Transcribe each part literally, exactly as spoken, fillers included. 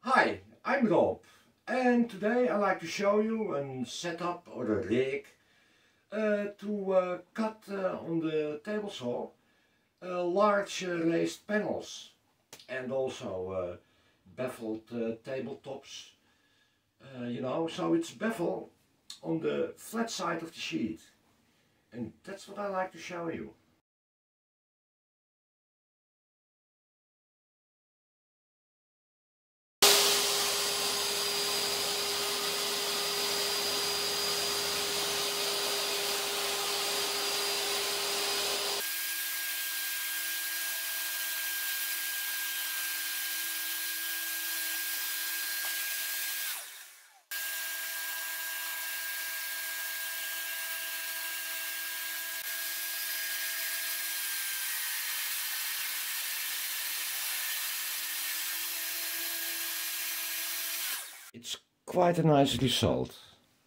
Hi, I'm Rob, and today I like to show you a setup or a rig uh, to uh, cut uh, on the table saw uh, large uh, raised panels and also uh, beveled uh, tabletops, uh, you know, so it's bevel on the flat side of the sheet, and that's what I like to show you. It's quite a nice result.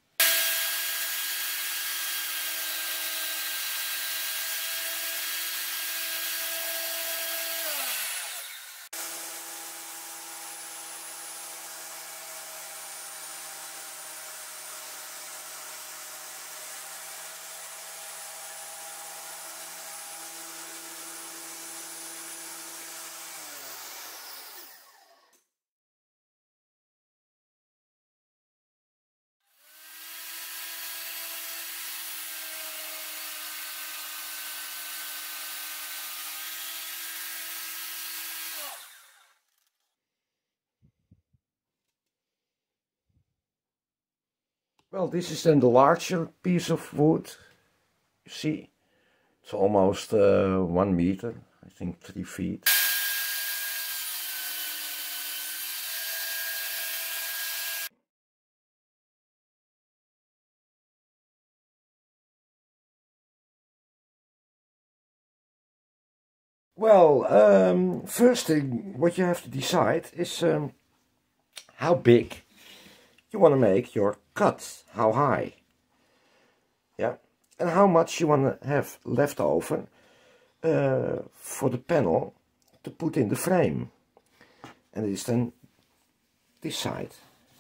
Well, this is then the larger piece of wood. You see, it's almost uh, one meter, I think three feet. Well, um, first thing what you have to decide is um, how big you want to make your cut, how high, yeah, and how much you want to have left over uh, for the panel to put in the frame, and it is then this side,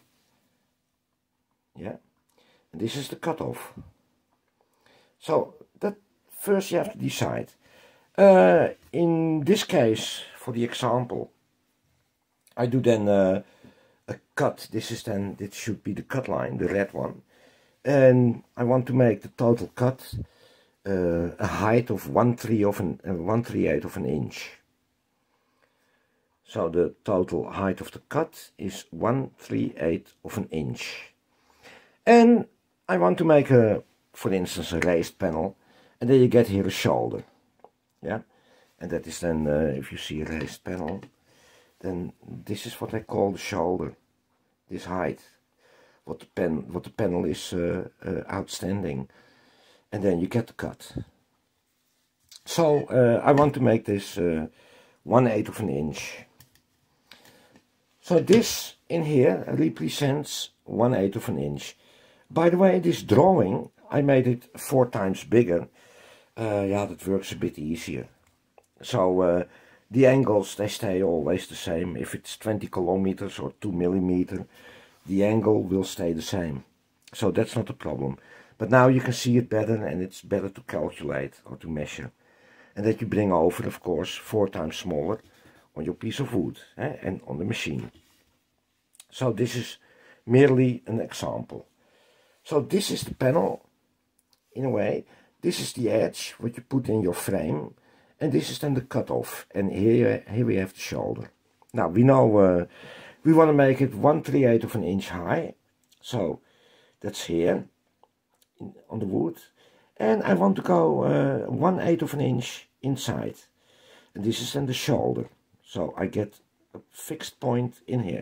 yeah, and this is the cutoff. So that first you have to decide. Uh, in this case, for the example, I do then uh, a cut. This is then, this should be the cut line, the red one. And I want to make the total cut uh, a height of one three of an uh, one three eight of an inch. So the total height of the cut is one three eight of an inch. And I want to make a, for instance, a raised panel, and then you get here a shoulder. Yeah, and that is then, uh, if you see a raised panel, then this is what I call the shoulder, this height, what the pen, what the panel is uh, uh, outstanding, and then you get the cut. So uh, I want to make this uh, one eighth of an inch. So this in here represents one eighth of an inch. By the way, this drawing I made it four times bigger. Uh, yeah, that works a bit easier. So uh, the angles, they stay always the same. If it's twenty kilometers or two millimeter, the angle will stay the same. So that's not a problem. But now you can see it better, and it's better to calculate or to measure. And that you bring over, of course, four times smaller on your piece of wood eh, and on the machine. So this is merely an example. So this is the panel, in a way. This is the edge, what you put in your frame, and this is then the cutoff. And here, here we have the shoulder. Now we know uh, we want to make it one three eight of an inch high, so that's here in, on the wood. And I want to go uh, one eighth of an inch inside, and this is then the shoulder. So I get a fixed point in here.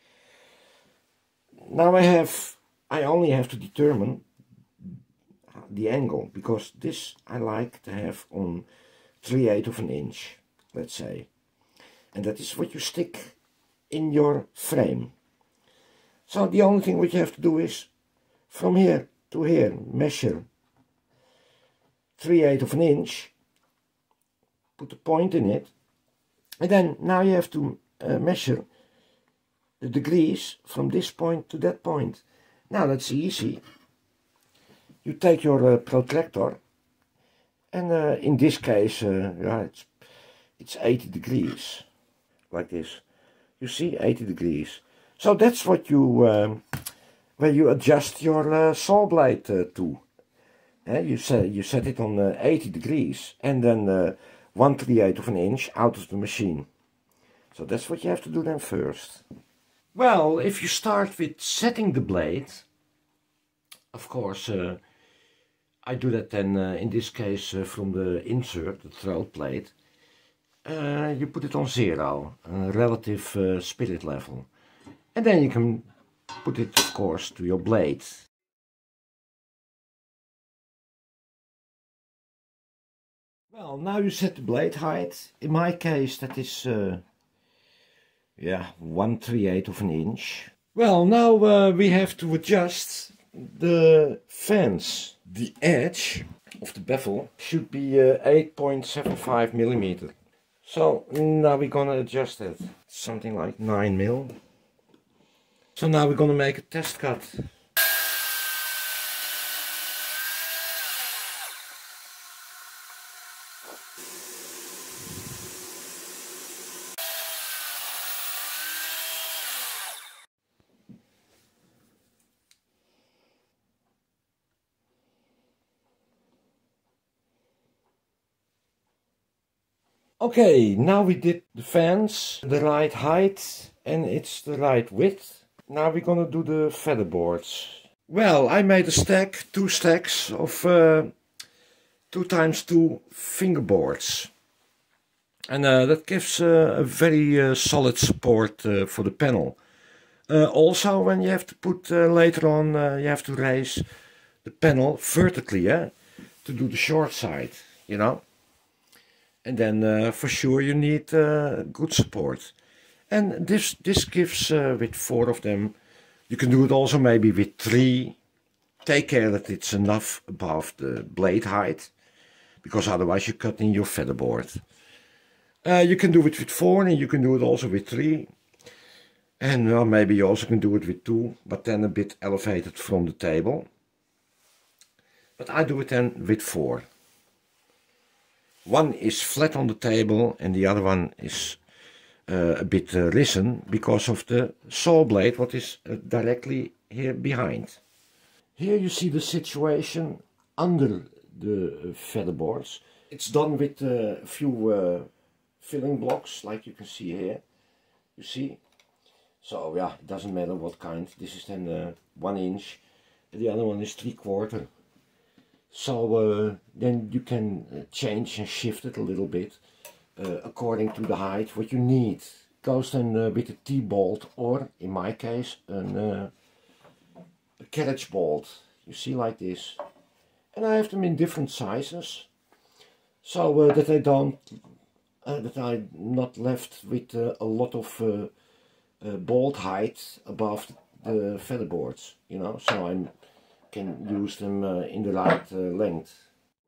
Now I have, I only have to determine the angle, because this I like to have on three eighths of an inch, let's say, and that is what you stick in your frame. So the only thing what you have to do is from here to here measure three eighths of an inch, put a point in it, and then now you have to uh, measure the degrees from this point to that point. Now that's easy. You take your uh, protractor, and uh, in this case, uh, yeah, it's, it's eighty degrees, like this. You see, eighty degrees. So that's what you, um, where you adjust your uh, saw blade uh, to. Uh, you, set, you set it on uh, eighty degrees, and then uh, one thirty-eighth of an inch out of the machine. So that's what you have to do then first. Well, if you start with setting the blade, of course, uh, I do that then, uh, in this case, uh, from the insert, the throat plate. Uh, you put it on zero, uh, relative uh, spirit level. And then you can put it, of course, to your blade. Well, now you set the blade height. In my case, that is, uh, yeah, one thirty-eighth of an inch. Well, now uh, we have to adjust the fence. The edge of the bevel should be uh, eight point seven five millimeter. So now we're gonna adjust it. Something like nine mil. So now we're gonna make a test cut. Okay, now we did the fence, the right height, and it's the right width. Now we're gonna do the feather boards. Well, I made a stack, two stacks of uh, two times two fingerboards. And uh, that gives uh, a very uh, solid support uh, for the panel. Uh, also, when you have to put uh, later on, uh, you have to raise the panel vertically, eh, to do the short side, you know. And then uh, for sure you need uh, good support. And this, this gives, uh, with four of them, you can do it also maybe with three. Take care that it's enough above the blade height, because otherwise you cut in your feather board. Uh, you can do it with four, and you can do it also with three. And well, maybe you also can do it with two, but then a bit elevated from the table. But I do it then with four. One is flat on the table and the other one is uh, a bit uh, risen because of the saw blade, what is uh, directly here behind. Here you see the situation under the uh, feather boards. It's done with uh, a few uh, filling blocks, like you can see here. You see? So yeah, it doesn't matter what kind. This is then uh, one inch, and the other one is three quarter. So uh, then you can uh, change and shift it a little bit uh, according to the height what you need. Goes then uh, with a T-bolt, or in my case an, uh, a carriage bolt. You see, like this. And I have them in different sizes, so uh, that I don't, uh, that I'm not left with uh, a lot of uh, uh, bolt height above the feather boards. You know, so I'm can use them uh, in the right uh, length.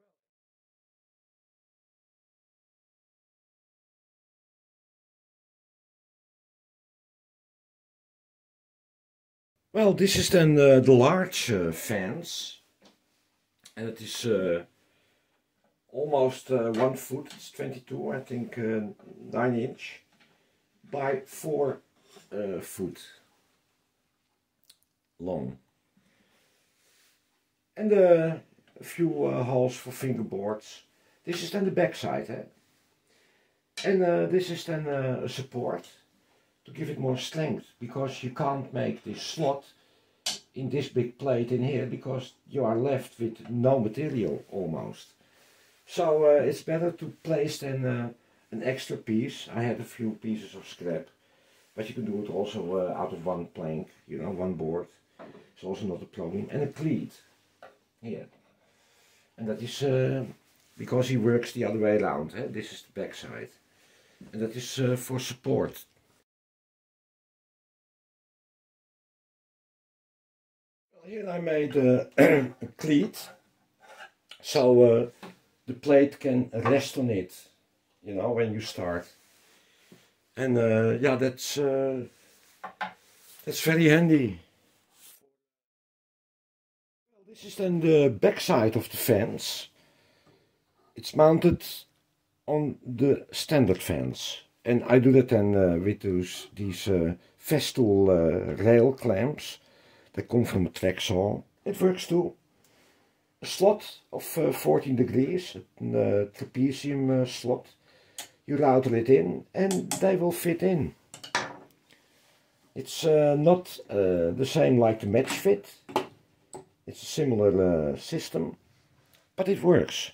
Well, this is then uh, the large uh, fence, and it is uh, almost uh, one foot. It's twenty-two, I think, uh, nine inch by four uh, foot long. And uh, a few uh, holes for fingerboards. This is then the back side, eh? And uh, this is then uh, a support to give it more strength, because you can't make this slot in this big plate in here, because you are left with no material almost. So uh, it's better to place then uh, an extra piece. I had a few pieces of scrap, but you can do it also uh, out of one plank, you know, one board. It's also not a problem. And a cleat here, and that is uh, because he works the other way around. Eh? This is the back side, and that is uh, for support. Well, here I made uh, a cleat, so uh, the plate can rest on it, you know, when you start. And uh, yeah, that's uh, That's very handy. Well, this is then the back side of the fence. It's mounted on the standard fence. And I do that then uh, with those, these uh, Festool uh, rail clamps that come from a track saw. It works too. A slot of uh, fourteen degrees, a uh, trapezium uh, slot. You router it in and they will fit in. It's uh, not uh, the same like the match fit. It's a similar uh, system, but it works.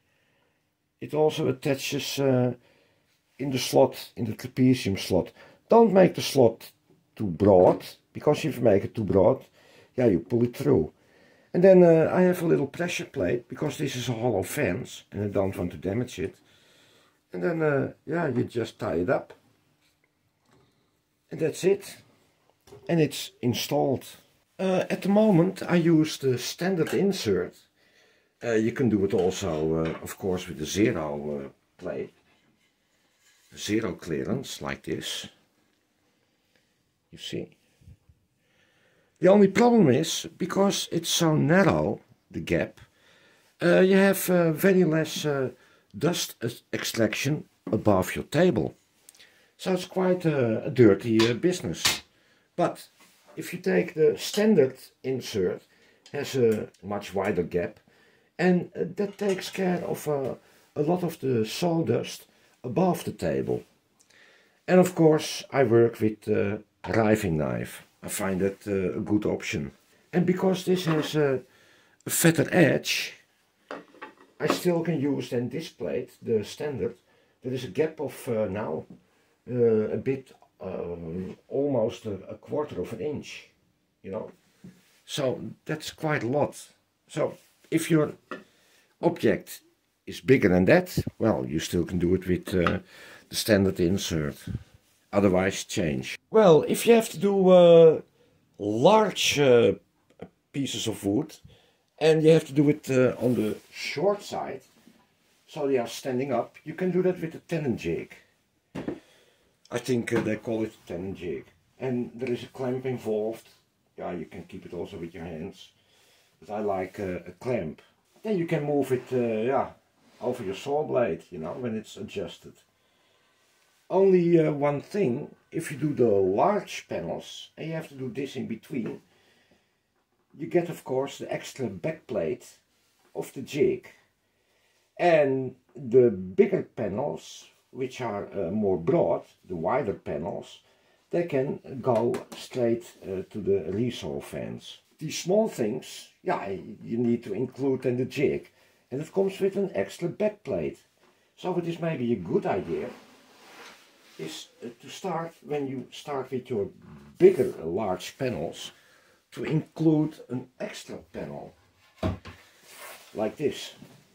It also attaches uh, in the slot, in the trapezium slot. Don't make the slot too broad, because if you make it too broad, yeah, you pull it through. And then uh, I have a little pressure plate, because this is a hollow fence and I don't want to damage it. And then, uh, yeah, you just tie it up. And that's it. And it's installed. Uh, at the moment I use the standard insert. Uh, you can do it also, uh, of course, with the zero uh, plate. Zero clearance, like this. You see. The only problem is, because it's so narrow, the gap, uh, you have uh, very less uh, dust extraction above your table. So it's quite a, a dirty uh, business. But if you take the standard insert, has a much wider gap, and uh, that takes care of uh, a lot of the sawdust above the table. And of course I work with a uh, riving knife. I find that uh, a good option. And because this has a, a fatter edge, I still can use then this plate, the standard. There is a gap of uh, now uh, a bit, um, almost a, a quarter of an inch, you know. So that's quite a lot. So if your object is bigger than that, well, you still can do it with uh, the standard insert. Otherwise change. Well, if you have to do uh, large uh, pieces of wood and you have to do it uh, on the short side, so they are standing up, you can do that with a tenon jig. I think uh, they call it a tenon jig. And there is a clamp involved. Yeah, you can keep it also with your hands. But I like uh, a clamp. Then you can move it uh, yeah, over your saw blade, you know, when it's adjusted. Only uh, one thing, if you do the large panels and you have to do this in between, you get of course the extra back plate of the jig. And the bigger panels, which are uh, more broad, the wider panels, they can go straight uh, to the resaw fence. These small things, yeah, you need to include in the jig. And it comes with an extra back plate. So it is maybe a good idea is to start, when you start with your bigger large panels, to include an extra panel like this.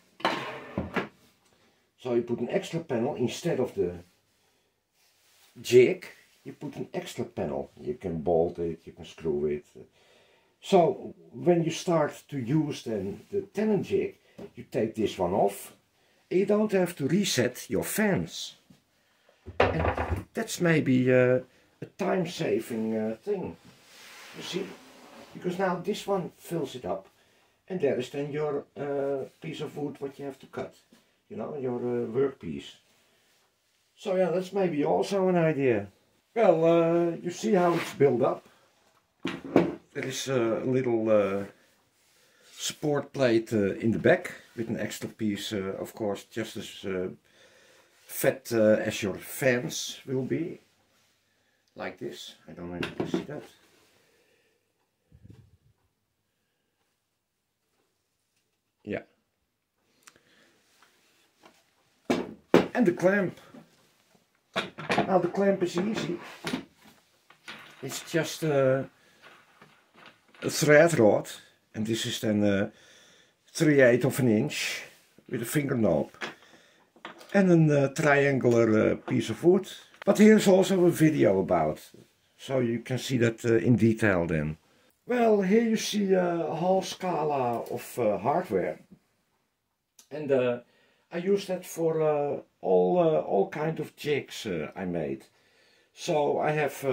So you put an extra panel instead of the jig, you put an extra panel. You can bolt it, you can screw it. So when you start to use then the tenon jig, you take this one off and you don't have to reset your fence. And that's maybe uh, a time-saving uh, thing, you see, because now this one fills it up, and there is then your uh, piece of wood what you have to cut, you know, your uh, workpiece. So yeah, that's maybe also an idea. Well, uh, you see how it's built up. There is a little uh, support plate uh, in the back with an extra piece, uh, of course, just as uh, fat uh, as your fence will be, like this. I don't know if you can see that. Yeah. And the clamp. Now the clamp is easy. It's just uh, a thread rod, and this is then uh, three eighths of an inch with a finger knob. And a uh, triangular uh, piece of wood. But here's also a video about, so you can see that uh, in detail then. Well, here you see uh, a whole scala of uh, hardware. And uh, I use that for uh, all, uh, all kind of jigs uh, I made. So I have uh,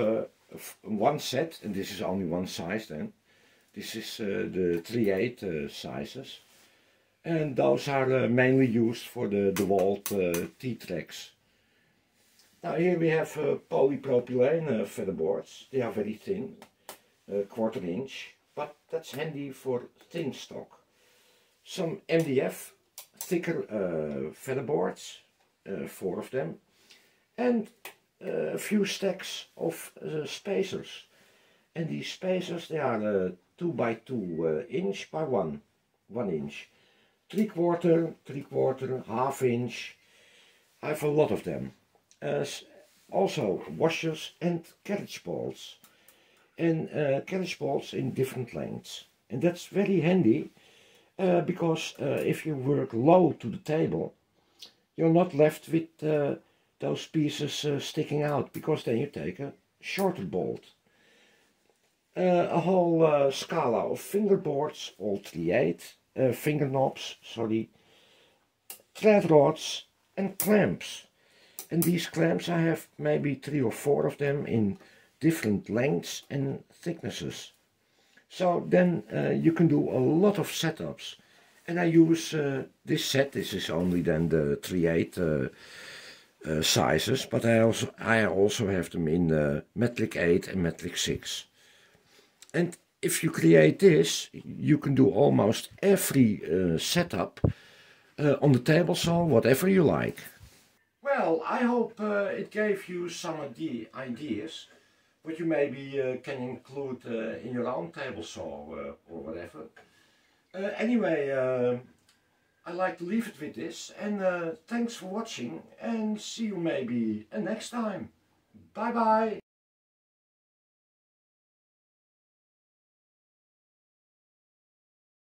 one set, and this is only one size then. This is uh, the three eight uh, sizes, and those are uh, mainly used for the DeWalt uh, T-Trex. Now here we have uh, polypropylene uh, featherboards. They are very thin, a quarter inch, but that's handy for thin stock. Some M D F thicker uh, featherboards, uh, four of them, and uh, a few stacks of uh, spacers. And these spacers, they are uh, two by two uh, inch by one, one inch, three quarter, three quarter, half inch. I have a lot of them. Uh, also washers and carriage balls, and uh, carriage balls in different lengths, and that's very handy uh, because uh, if you work low to the table, you're not left with uh, those pieces uh, sticking out, because then you take a shorter bolt. Uh, a whole uh, scala of fingerboards, all three eight, uh, finger knobs, sorry, thread rods and clamps. And these clamps, I have maybe three or four of them in different lengths and thicknesses. So then uh, you can do a lot of setups. And I use uh, this set. This is only then the three eight uh, uh, sizes, but I also I also have them in uh, metallic eight and metallic six. And if you create this, you can do almost every uh, setup uh, on the table saw, whatever you like. Well, I hope uh, it gave you some ideas what you maybe uh, can include uh, in your own table saw uh, or whatever. Uh, anyway, uh, I like to leave it with this, and uh, thanks for watching, and see you maybe uh, next time. Bye bye!